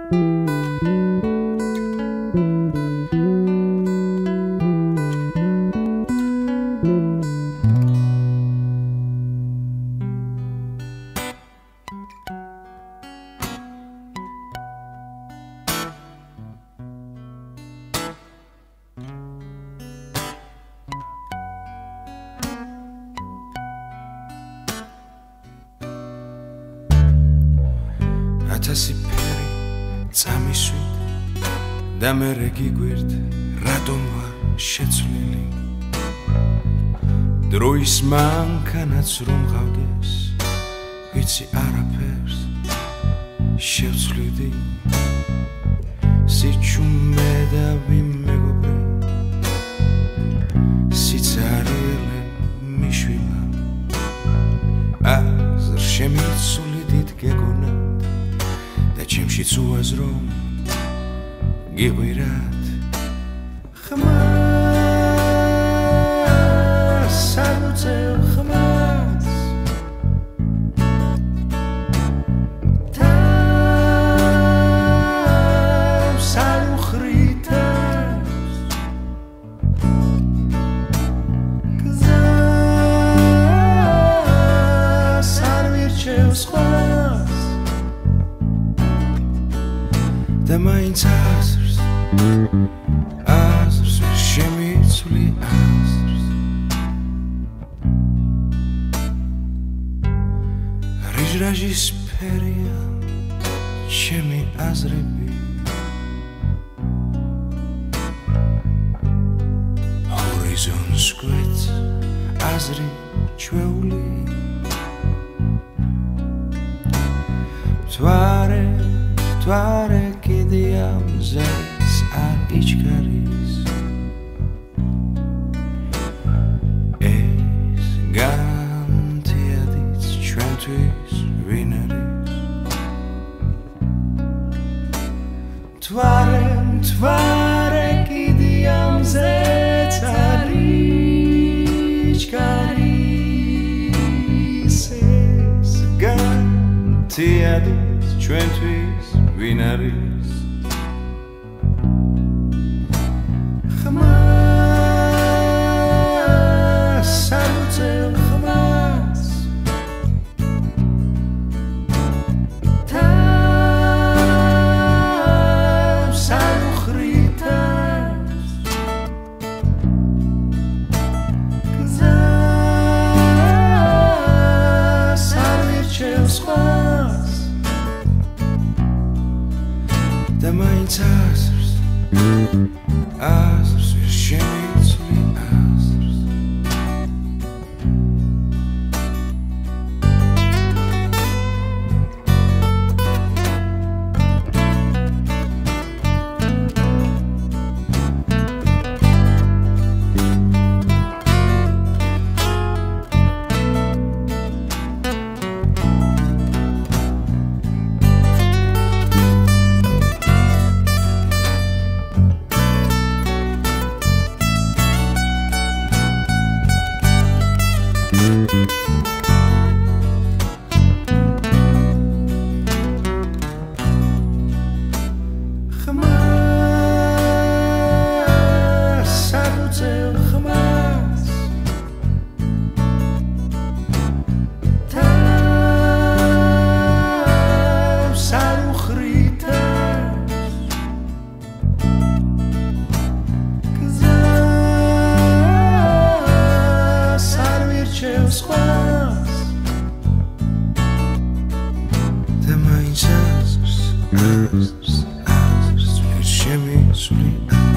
ათასი ფერი წამისვით და მე გიგვირთ რატომ ვარ შეცვლილი დროის მანქანაც რომ გავდეს ვიცი არაფერს შევცვლიდი სიჩუმე და ვიმეგობრე სიცარიელე მიშვილა აზრ შემიცული დიდ გეგონა ჩემშიც უაზრო გიყვირათ ხმას სანუწევ ხმას თავს არუხრითავს გზას არ ვირჩევს სხვას და მაინც აზრს ვერ შემიცვლი აზრს რიჟრაჟის ფერია ჩემი აზრები ჰორიზონს გვეც აზრი ჩვეული მთვარე კიდე ამზადს არ იჩქარის ეს განთიადიც ჩვენთვის ვინ არის მთვარე კიდე ამზადს არ იჩქარის ეს განთიადიც ჩვენთვის ვინ არის ხმას სანუწევ ხმას თავს არუხრითავს გზას არ ვირჩევ სხვას და მაინც აზრს ვერ შემიცვლი აზრს ხმას სანუწევ ხმას თავს არუხრითავს გზას არ ვირჩევ სხვას და მაინც აზრს ვერ შემიცვლი